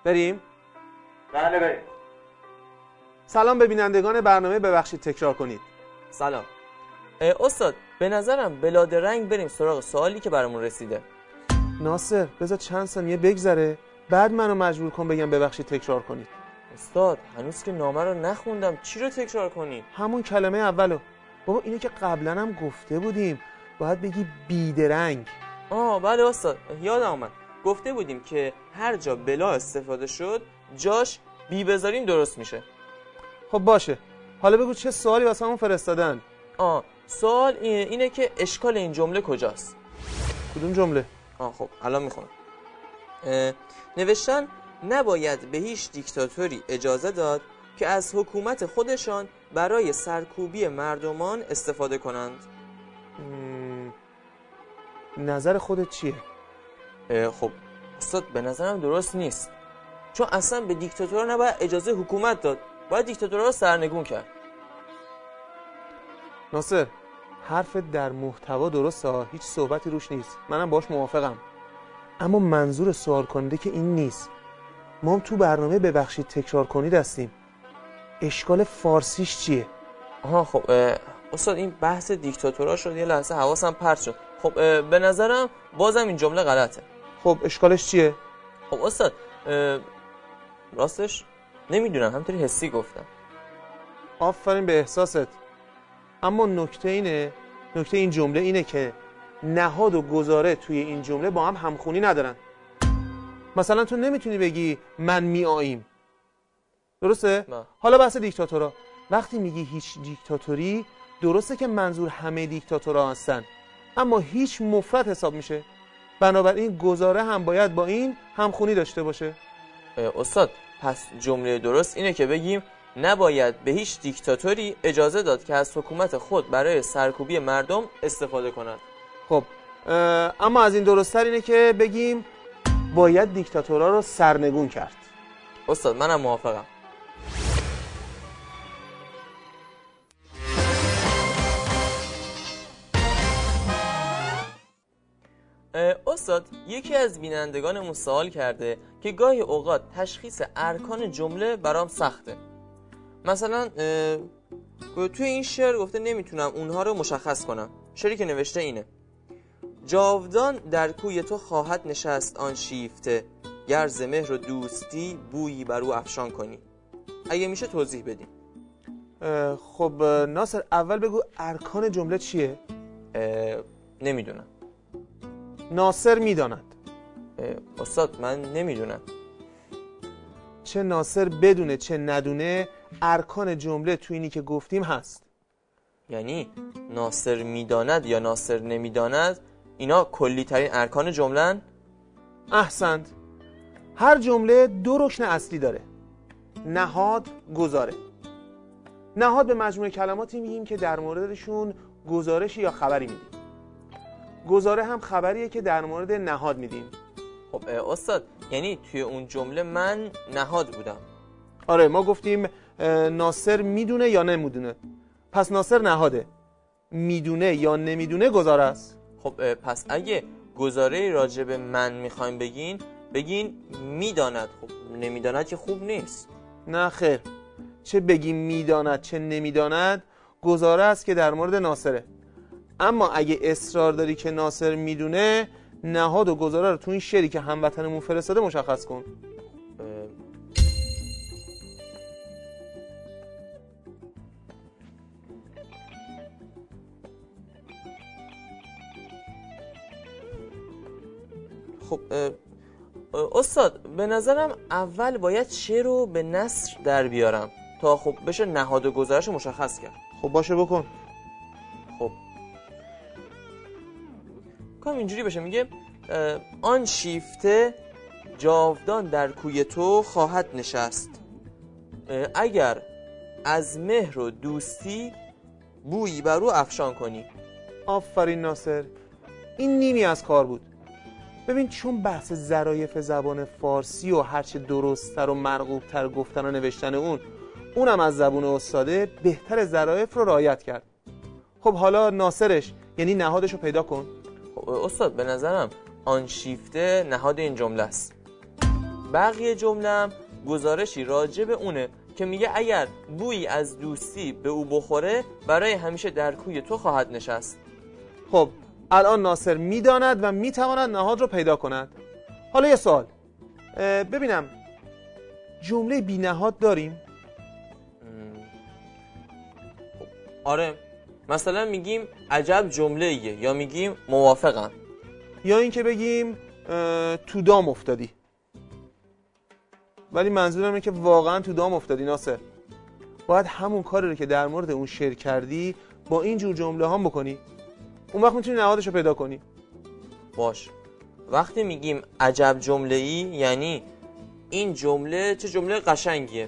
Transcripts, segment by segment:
بریم؟ بله بریم. سلام به بینندگان برنامه ببخشید تکرار کنید. سلام. استاد به نظرم بلاد رنگ بریم سراغ سوالی که برامون رسیده. ناصر بذار چند ثانیه بگذره بعد منو مجبور کن بگم ببخشید تکرار کنید. استاد هنوز که نامه رو نخوندم، چی رو تکرار کنی؟ همون کلمه اولو. بابا اینو که قبلا هم گفته بودیم، باید بگی بیدرنگ. بله استاد، یادم اومد. گفته بودیم که هر جا بلا استفاده شد جاش بی بذاریم درست میشه. خب باشه، حالا بگو چه سوالی واسمون فرستادن. سوال اینه که اشکال این جمله کجاست؟ کدوم جمله؟ خب الان میخونم. نوشتن نباید به هیچ دیکتاتوری اجازه داد که از حکومت خودشان برای سرکوبی مردمان استفاده کنند. نظر خودت چیه؟ خب استاد به نظرم درست نیست، چون اصلا به دیکتاتورها نباید اجازه حکومت داد، باید دیکتاتورها رو سرنگون کرد. ناصر حرفت در محتوا درسته، هیچ صحبتی روش نیست، منم باش موافقم، اما منظور سوال کننده که این نیست. ما هم تو برنامه ببخشید تکرار کنید هستیم. اشکال فارسیش چیه؟ خب استاد این بحث دیکتاتورها شد، یه لحظه حواسم پرت شد. خب به نظرم بازم این جمله غلطه. خب اشکالش چیه؟ خب استاد راستش نمیدونم، همینطوری حسی گفتم. آفرین به احساست. اما نکته این جمله اینه که نهاد و گزاره توی این جمله با هم همخونی ندارن. مثلا تو نمیتونی بگی من میاییم، درسته؟ نه. حالا بحث دیکتاتورها، وقتی میگی هیچ دیکتاتوری، درسته که منظور همه دیکتاتورها هستن، اما هیچ مفرد حساب میشه، بنابراین گزاره هم باید با این همخونی داشته باشه. استاد پس جمله درست اینه که بگیم نباید به هیچ دیکتاتوری اجازه داد که از حکومت خود برای سرکوبی مردم استفاده کند. خب اما از این درست‌تر اینه که بگیم باید دیکتاتورها رو سرنگون کرد. استاد منم موافقم. استاد یکی از بینندگانمون سوال کرده که گاهی اوقات تشخیص ارکان جمله برام سخته. مثلا توی این شعر گفته نمیتونم اونها رو مشخص کنم. شعری که نوشته اینه: جاودان در کوی تو خواهد نشست آن شیفته، گر ز مهر و دوستی بویی بر او افشان کنی. اگه میشه توضیح بدیم. خب ناصر اول بگو ارکان جمله چیه؟ نمیدونم. ناصر میداند. استاد من نمیدونم. چه ناصر بدونه چه ندونه، ارکان جمله تو اینی که گفتیم هست. یعنی ناصر میداند یا ناصر نمیداند اینا کلی ترین ارکان جمله‌ن؟ احسنت. هر جمله دو رکن اصلی داره: نهاد، گزاره. نهاد به مجموعه کلماتی میگیم که در موردشون گزارشی یا خبری میدیم. گزاره هم خبریه که در مورد نهاد میدیم. خب استاد یعنی توی اون جمله من نهاد بودم. آره ما گفتیم ناصر میدونه یا نمیدونه، پس ناصر نهاده. میدونه یا نمیدونه گزاره است. خب پس اگه گزاره راجع به من میخوایم بگین میداند. خب نمیداند که خوب نیست. نه خیر، چه بگیم میداند چه نمیداند گزاره است که در مورد ناصره. اما اگه اصرار داری که ناصر میدونه، نهاد و گزاره رو تو این شعری که هموطنمون فرستاده مشخص کن. خب استاد به نظرم اول باید شعر رو به نثر در بیارم تا خب بشه نهاد و گزارش رو مشخص کرد. خب باشه بکن. خب کام اینجوری بشه، میگه آن شیفته جاودان در کوی تو خواهد نشست، اگر از مهر و دوستی بویی بر او افشان کنی. آفرین ناصر، این نیمی از کار بود. ببین چون بحث ظرایف زبان فارسی و هرچه درست‌تر و مرغوب‌تر گفتن و نوشتن اونم از زبون استاده، بهتر ظرایف رو رعایت کرد. خب حالا ناصرش یعنی نهادش رو پیدا کن. استاد به نظرم آن شیفته نهاد این جمله است. بقیه جمله‌ام گزارشی راجع به اونه که میگه اگر بویی از دوستی به او بخوره برای همیشه در کوی تو خواهد نشست. خب الان ناصر میداند و میتواند نهاد رو پیدا کند. حالا یه سوال، ببینم جمله بی نهاد داریم؟ آره، مثلا میگیم عجب جمله ایه، یا میگیم موافقم، یا اینکه بگیم تو دام افتادی. ولی منظورم اینه که واقعا تو دام افتادی ناصر. باید همون کاری رو که در مورد اون شعر کردی با این جور جمله هم بکنی. اون وقت میتونی نهادش رو پیدا کنی. باش. وقتی میگیم عجب جمله ای یعنی این جمله چه جمله قشنگیه.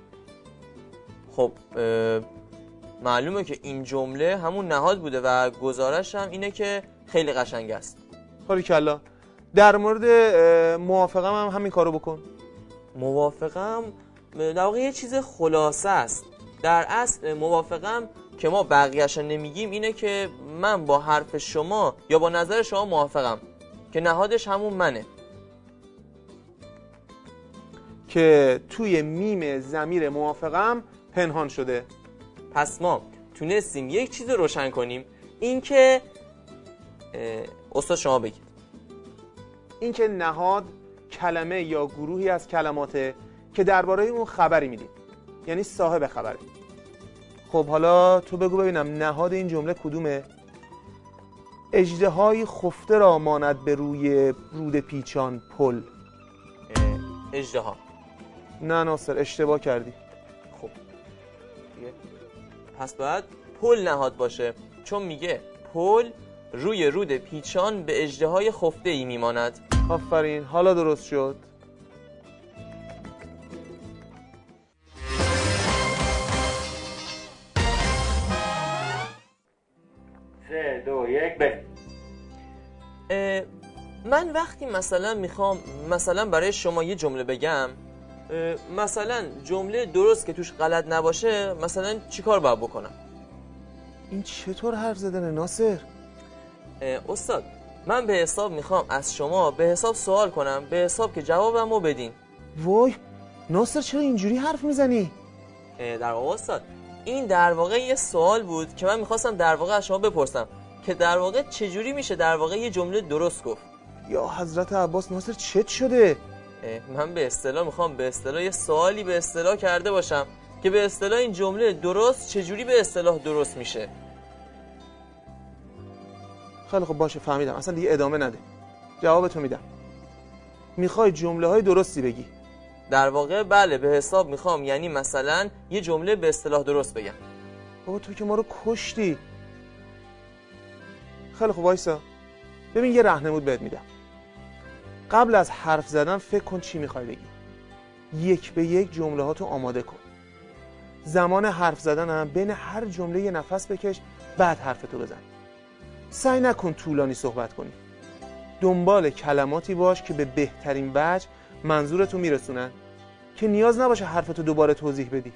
خب معلومه که این جمله همون نهاد بوده و گزارش هم اینه که خیلی قشنگ است. باریکلا. در مورد موافقم هم همین کارو بکن. موافقم در واقع یه چیز خلاصه است. در اصل موافقم که ما بقیه‌اش نمیگیم اینه که من با حرف شما یا با نظر شما موافقم، که نهادش همون منه، که توی میم ضمیر موافقم پنهان شده. پس ما تونستیم یک چیز روشن کنیم، این که استاد شما بگید. این که نهاد کلمه یا گروهی از کلماته که درباره اون خبری میدیم، یعنی صاحب خبره. خب حالا تو بگو ببینم نهاد این جمله کدومه؟ اژدهای خفته را ماند به روی رود پیچان پل. اژدها. نه ناصر، اشتباه کردی. خب پس باید پل نهاد باشه، چون میگه پل روی رود پیچان به اژدهای خفته ای میماند. آفرین، حالا درست شد. سه دو یک بریم. من وقتی مثلا میخوام برای شما یه جمله بگم، مثلا جمله درست که توش غلط نباشه، مثلا چیکار باید بکنم؟ این چطور حرف زدنه ناصر؟ استاد من به حساب میخوام از شما به حساب سوال کنم، به حساب که جوابمو بدین. وای ناصر چرا اینجوری حرف میزنی؟ در واقع استاد این در واقع یه سوال بود که من میخواستم در واقع از شما بپرسم که در واقع چجوری میشه در واقع یه جمله درست گفت. یا حضرت عباس ناصر چت شده؟ من به اصطلاح میخوام به اصطلاح یه سوالی به اصطلاح کرده باشم که به اصطلاح این جمله درست چجوری به اصطلاح درست میشه. خیلی خب باشه، فهمیدم، اصلا دیگه ادامه نده، جوابتو میدم. میخوای جمله های درستی بگی؟ در واقع بله، به حساب میخوام یعنی مثلا یه جمله به اصطلاح درست بگم. بابا تو که ما رو کشتی. خیلی خب وایسا، ببین یه راهنمود بهت میدم. قبل از حرف زدن فکر کن چی میخوای بگی. یک به یک جمله هاتو آماده کن. زمان حرف زدن هم بین هر جمله یه نفس بکش، بعد حرفتو بزن. سعی نکن طولانی صحبت کنی. دنبال کلماتی باش که به بهترین وجه منظورتو میرسونن، که نیاز نباشه حرفتو دوباره توضیح بدی.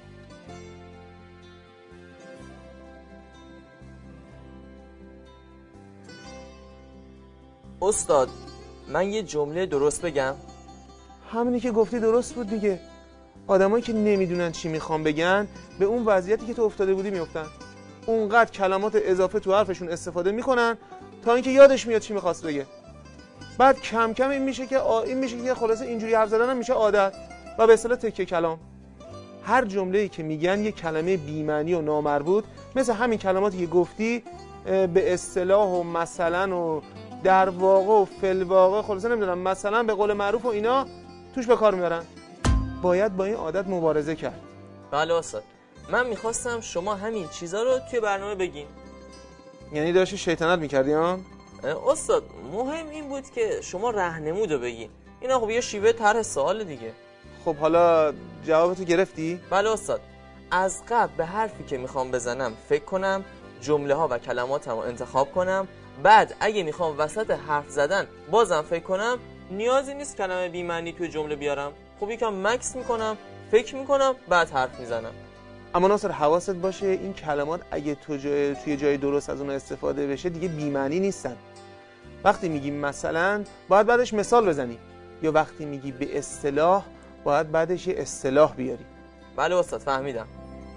استاد من یه جمله درست بگم؟ همینی که گفتی درست بود دیگه. آدمایی که نمیدونن چی میخوان بگن به اون وضعیتی که تو افتاده بودی میافتن. اونقدر کلمات اضافه تو حرفشون استفاده میکنن تا اینکه یادش میاد چی میخواست بگه. بعد کم کم این میشه که خلاصه اینجوری حرف زدن هم میشه عادت و به اصطلاح تکه کلام. هر جمله‌ای که میگن یه کلمه بی‌معنی و نامربوط، مثل همین کلماتی که گفتی، به اصطلاح و مثلا و در واقع و فی‌الواقع، خلاصه نمیدونم، مثلا به قول معروف و اینا توش به کار میارن. باید با این عادت مبارزه کرد. بله استاد، من میخواستم شما همین چیزا رو توی برنامه بگین. یعنی داشتی شیطنت میکردی ها؟ استاد مهم این بود که شما راهنمود رو بگین. اینا خب یه شیوه طرح سوال دیگه. خب حالا جوابتو گرفتی؟ بله استاد، از قبل به حرفی که میخوام بزنم فکر کنم، جمله ها و کلماتم رو انتخاب کنم، بعد اگه میخوام وسط حرف زدن بازم فکر کنم، نیازی نیست کلمه بی معنی توی جمله بیارم. خب یکم مکس میکنم، فکر میکنم، بعد حرف میزنم. اما ناصر حواست باشه این کلمات اگه توی جای درست از اون استفاده بشه دیگه بی معنی نیستن. وقتی میگیم مثلا باید بعدش مثال بزنی، یا وقتی میگی به اصطلاح باید بعدش یه اصطلاح بیاری؟ بله استاد فهمیدم.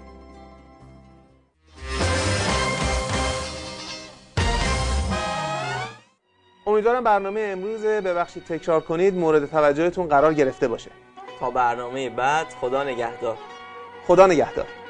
امیدوارم برنامه امروز ببخشید تکرار کنید مورد توجهتون قرار گرفته باشه. تا برنامه بعد، خدا نگهدار. خدا نگهدار.